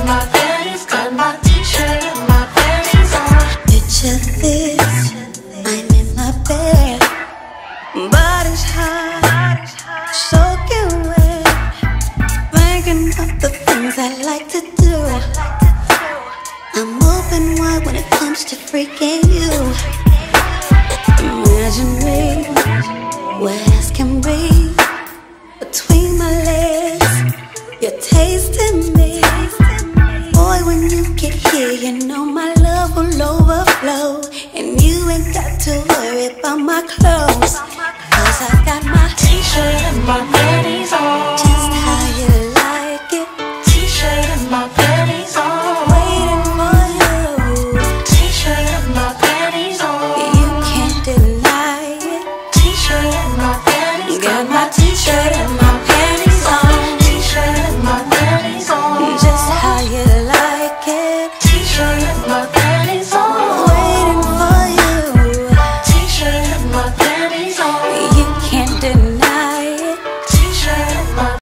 and my panties, got my t-shirt and my panties on. Picture this, I'm in my bed, body's hot, soaking wet, thinking of the things I like to do. I'm open wide when it comes to freaking you. Imagine me, where else can be, between my legs, you're tasting me. Boy, when you get here, you know my love will overflow, and you ain't got to worry about my clothes, 'cause I got my t-shirt and my panties.